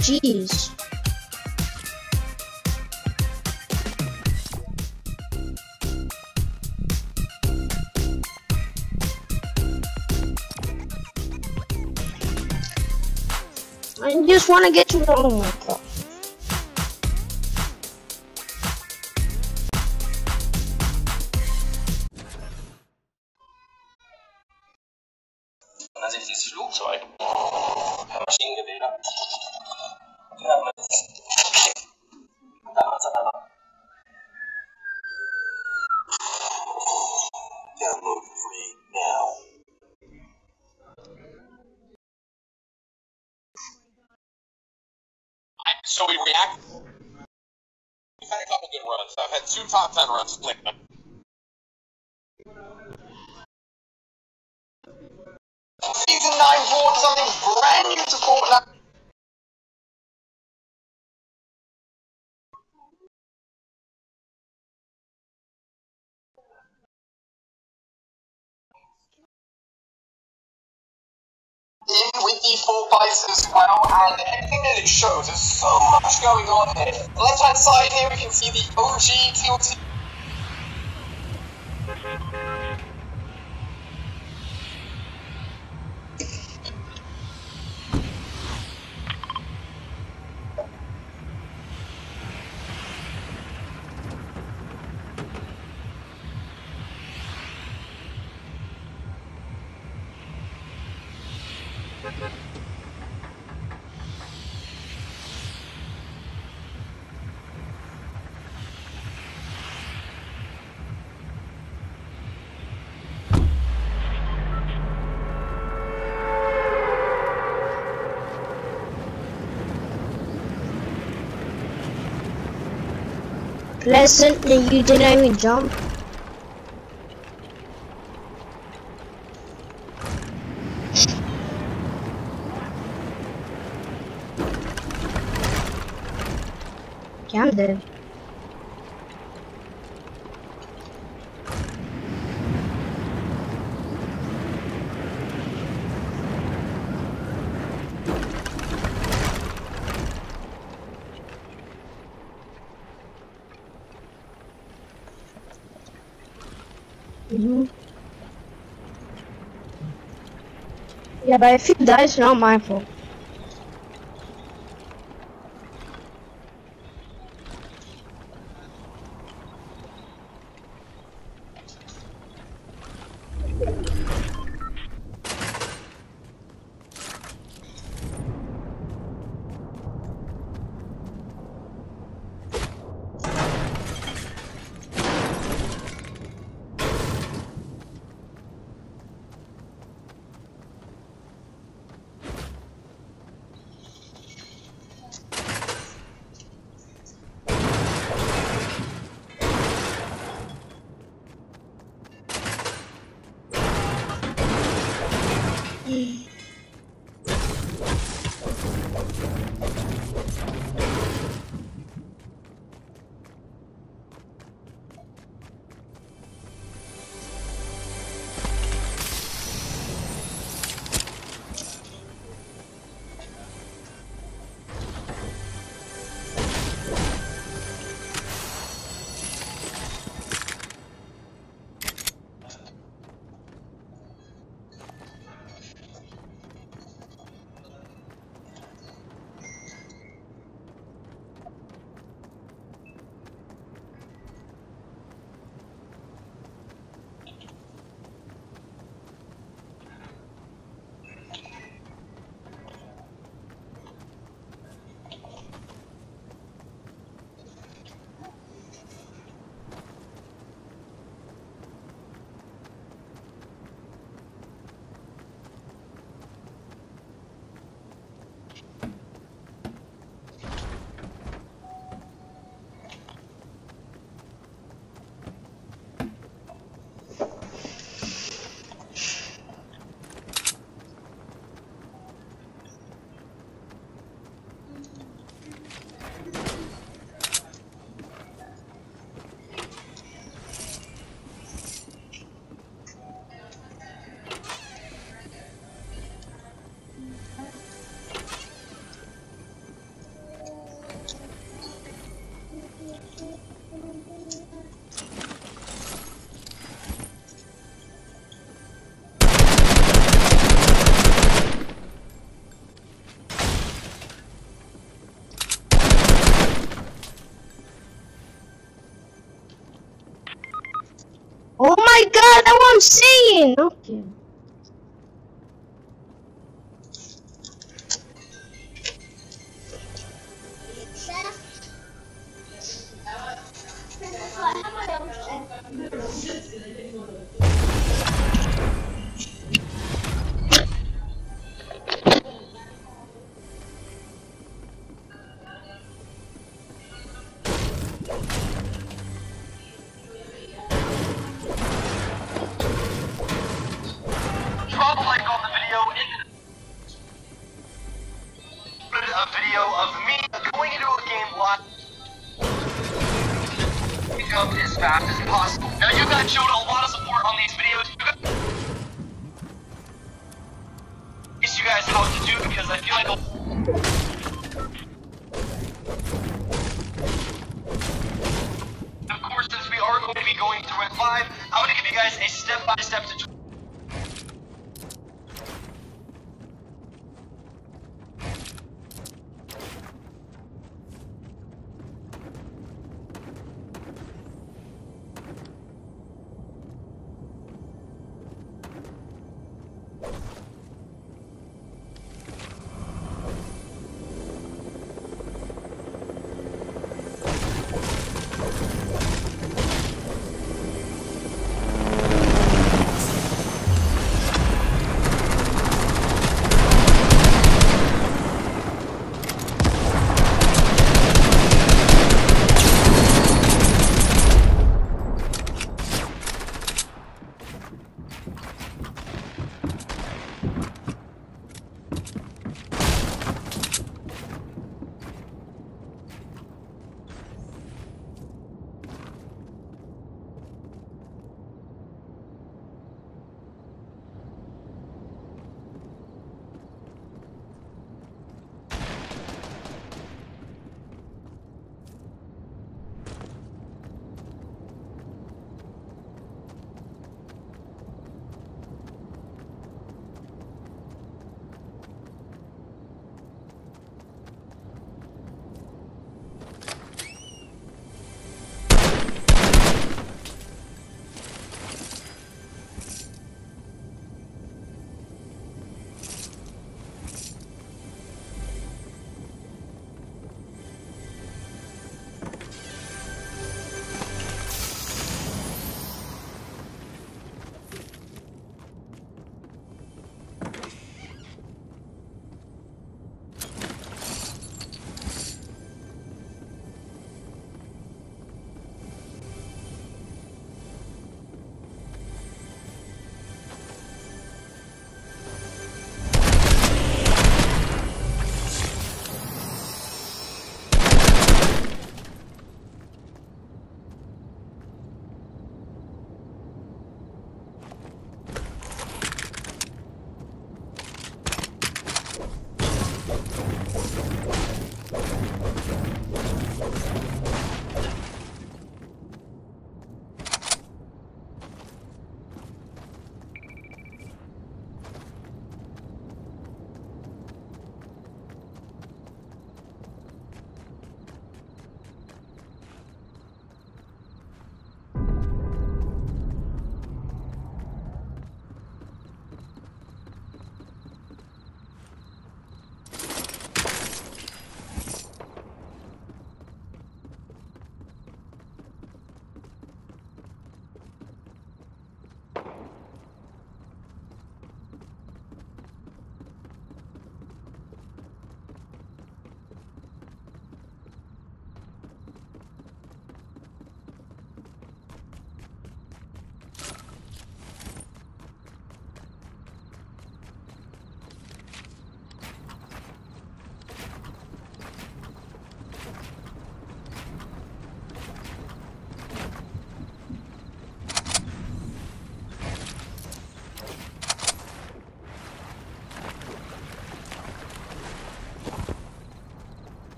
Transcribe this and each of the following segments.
Jeez. I just want to get to know myself. Wenn man sich dieses Flugzeug, Maschinengewehre, damals aber. Download free now. So we react. We've had a couple good runs. I've had 2 top 10 runs. Season 9 brought something brand new to Fortnite. In with the 4x as well, and everything that it shows, there's so much going on here. On the left hand side here, we can see the OG TLT. Pleasant that you didn't even jump. Yeah, I'm dead. Yeah, but if you die, it's not my fault. Oh my god, that's what I'm saying! Okay. Drop a like on the video and a video of me going into a game live. Jump as fast as possible. Now you guys showed a lot of support on these videos. Teach you guys how to do because I feel like of course since we are going to be going through it live, I'm going to give you guys a step-by-step tutorial.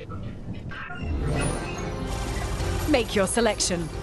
Make your selection.